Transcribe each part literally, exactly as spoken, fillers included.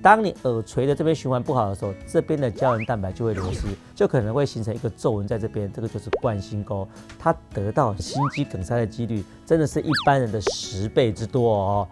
当你耳垂的这边循环不好的时候，这边的胶原蛋白就会流失，就可能会形成一个皱纹在这边，这个就是冠心沟，它得到心肌梗塞的几率真的是一般人的十倍之多哦。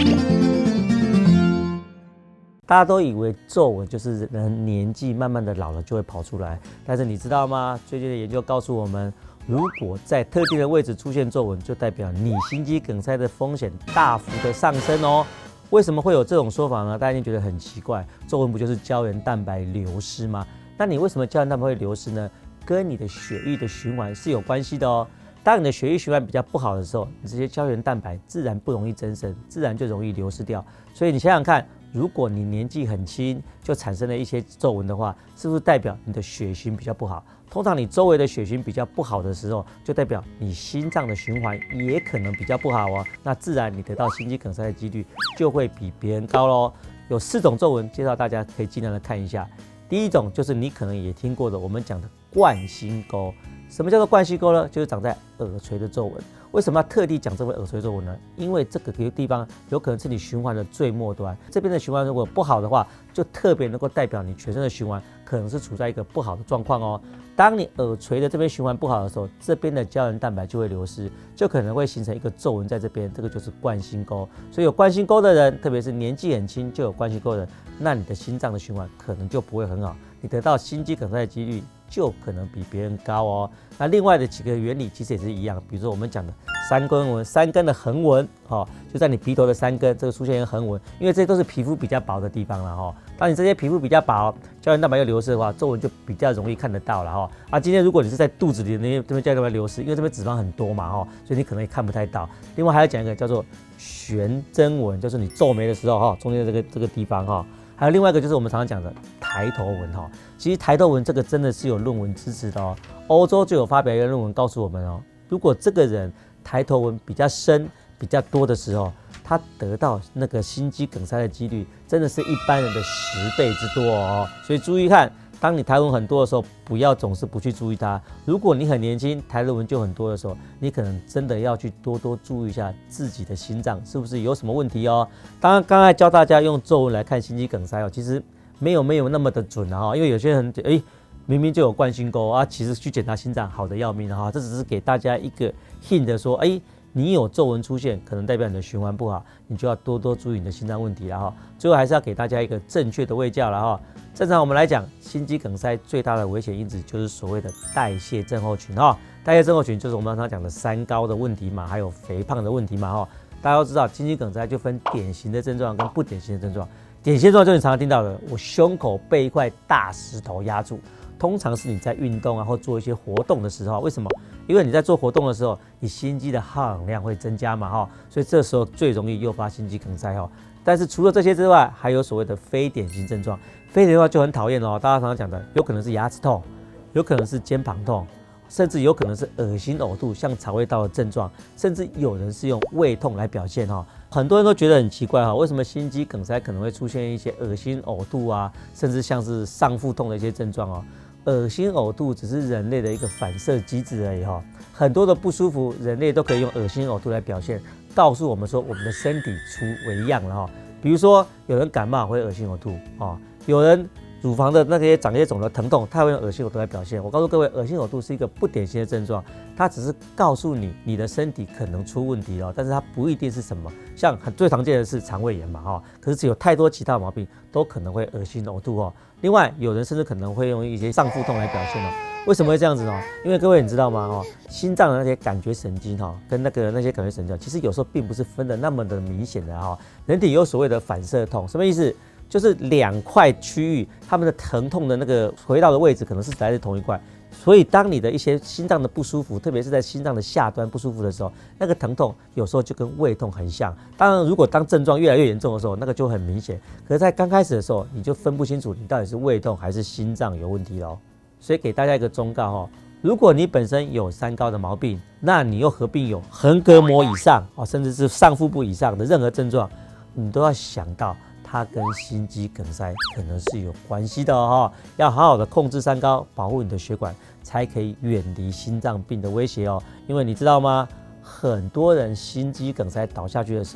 大家都以为皱纹就是人年纪慢慢的老了就会跑出来，但是你知道吗？最近的研究告诉我们，如果在特定的位置出现皱纹，就代表你心肌梗塞的风险大幅的上升哦。为什么会有这种说法呢？大家一定觉得很奇怪，皱纹不就是胶原蛋白流失吗？那你为什么胶原蛋白会流失呢？跟你的血液的循环是有关系的哦。当你的血液循环比较不好的时候，你这些胶原蛋白自然不容易增生，自然就容易流失掉。所以你想想看，如果你年纪很轻就产生了一些皱纹的话，是不是代表你的血循比较不好？通常你周围的血循比较不好的时候，就代表你心脏的循环也可能比较不好哦。那自然你得到心肌梗塞的几率就会比别人高咯。有四种皱纹，介绍大家可以尽量的看一下。第一种就是你可能也听过的，我们讲的冠心沟。什么叫做冠心沟呢？就是长在耳垂的皱纹。为什么要特地讲这个耳垂皱纹呢？因为这个地方有可能是你循环的最末端，这边的循环如果不好的话，就特别能够代表你全身的循环可能是处在一个不好的状况哦。当你耳垂的这边循环不好的时候，这边的胶原蛋白就会流失，就可能会形成一个皱纹在这边，这个就是冠心沟。所以有冠心沟的人，特别是年纪很轻就有冠心沟的人，那你的心脏的循环可能就不会很好，你得到心肌梗塞的几率就可能比别人高哦。那另外的几个原理其实也是一样，比如说我们讲的三根纹，三根的横纹，哦，就在你鼻头的三根，这个出现一个横纹，因为这些都是皮肤比较薄的地方了哈、哦。当你这些皮肤比较薄，胶原蛋白又流失的话，皱纹就比较容易看得到了哈、哦。啊，今天如果你是在肚子里的那些这边胶原蛋白流失，因为这边脂肪很多嘛哈、哦，所以你可能也看不太到。另外还要讲一个叫做悬针纹，就是你皱眉的时候哈、哦，中间这个这个地方哈、哦。还有另外一个就是我们常常讲的抬头纹哈，其实抬头纹这个真的是有论文支持的哦。欧洲就有发表一个论文告诉我们哦，如果这个人抬头纹比较深、比较多的时候，他得到那个心肌梗塞的几率真的是一般人的十倍之多哦。所以注意看，当你抬头纹很多的时候，不要总是不去注意它。如果你很年轻，抬头纹就很多的时候，你可能真的要去多多注意一下自己的心脏是不是有什么问题哦。当然，刚才教大家用皱纹来看心肌梗塞哦，其实没有没有那么的准啊，因为有些人哎明明就有冠心沟啊，其实去检查心脏好的要命哈。这只是给大家一个 hint 的说，哎，你有皱纹出现，可能代表你的循环不好，你就要多多注意你的心脏问题了哈。最后还是要给大家一个正确的卫教了哈。正常我们来讲，心肌梗塞最大的危险因子就是所谓的代谢症候群哈。代谢症候群就是我们常常讲的三高的问题嘛，还有肥胖的问题嘛哈。大家都知道，心肌梗塞就分典型的症状跟不典型的症状。典型症状就是你常常听到的，我胸口被一块大石头压住。通常是你在运动啊或做一些活动的时候，为什么？因为你在做活动的时候，你心肌的耗氧量会增加嘛哈，所以这时候最容易诱发心肌梗塞哈。但是除了这些之外，还有所谓的非典型症状，非典型的话就很讨厌哦。大家常常讲的，有可能是牙齿痛，有可能是肩膀痛，甚至有可能是恶心呕吐，像肠胃道的症状，甚至有人是用胃痛来表现哈。很多人都觉得很奇怪哈，为什么心肌梗塞可能会出现一些恶心呕吐啊，甚至像是上腹痛的一些症状哦。恶心呕吐只是人类的一个反射机制而已哈，很多的不舒服，人类都可以用恶心呕吐来表现，告诉我们说我们的身体出微恙了哈。比如说有人感冒会恶心呕吐啊，有人乳房的那些长一些肿瘤疼痛，它会用恶心呕吐来表现。我告诉各位，恶心呕吐是一个不典型的症状，它只是告诉你你的身体可能出问题哦，但是它不一定是什么。像很最常见的是肠胃炎嘛哈，可是只有太多其他毛病都可能会恶心呕吐哦。另外，有人甚至可能会用一些上腹痛来表现哦。为什么会这样子呢？因为各位你知道吗？哦，心脏的那些感觉神经哈，跟那个那些感觉神经，其实有时候并不是分的那么的明显的哈。人体有所谓的反射痛，什么意思？就是两块区域，它们的疼痛的那个回到的位置可能是来自同一块。所以，当你的一些心脏的不舒服，特别是在心脏的下端不舒服的时候，那个疼痛有时候就跟胃痛很像。当然，如果当症状越来越严重的时候，那个就很明显。可是，在刚开始的时候，你就分不清楚你到底是胃痛还是心脏有问题咯。所以，给大家一个忠告哈，如果你本身有三高的毛病，那你又合并有横膈膜以上哦，甚至是上腹部以上的任何症状，你都要想到它跟心肌梗塞可能是有关系的哦，要好好的控制三高，保护你的血管，才可以远离心脏病的威胁哦。因为你知道吗？很多人心肌梗塞倒下去的时候，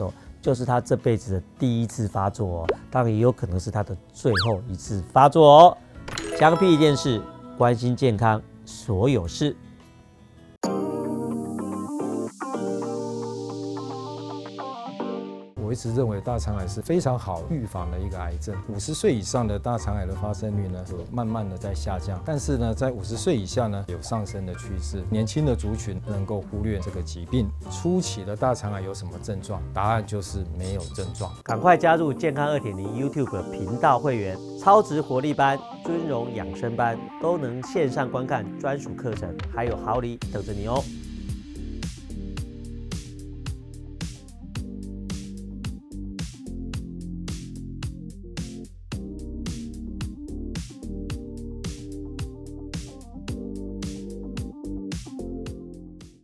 就是他这辈子的第一次发作哦，当然也有可能是他的最后一次发作哦。江屁一件事，关心健康所有事。 我一直认为大肠癌是非常好预防的一个癌症。五十岁以上的大肠癌的发生率呢，有慢慢的在下降，但是呢，在五十岁以下呢，有上升的趋势。年轻的族群能够忽略这个疾病。初期的大肠癌有什么症状？答案就是没有症状。 赶快加入健康 二点零 YouTube 频道会员，超值活力班、尊荣养生班都能线上观看专属课程，还有好礼等着你哦。